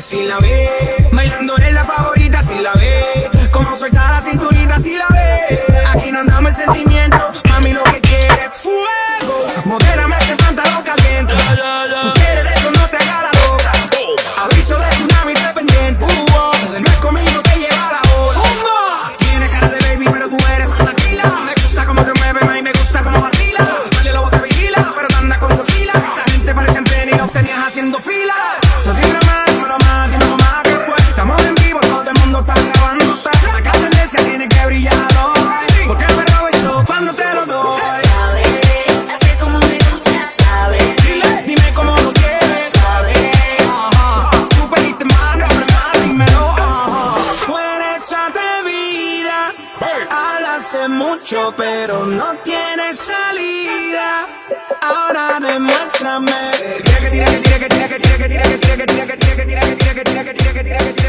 si la ve. Bailando en la favorita, si la ve. Como suelta la cinturita, si la ve. Aquí no andamos en sentimiento, mami lo que quiere es fuego. Modélame ese pantalón caliente. Tú quieres de eso, no te hagas la loca. Aviso de tsunami dependiente. No es conmigo que lleva la hora. Tienes cara de baby, pero tú eres una tranquila. Me gusta cómo te mueves, mami, me gusta cómo vacila. Vale, luego te vigila, pero te anda con Godzilla. La gente parece en tren y los tenías haciendo fila. So dímelo más, ¿qué fue? Estamos en vivo, todo el mundo está grabando. Acá la tendencia tiene que brillar hoy. Porque me robo el show cuando te lo doy. Sabe, hace como me gusta, sabe. Dime cómo lo quieres, sabe. Tú pediste más, no hables más, dímelo. Tú eres atrevida, hablaste mucho, pero no tienes salida. Ahora demuéstrame. Tira que tira que tira que tira que tira que tira que tira que tira que tira que tira que tira que tira que tira que tira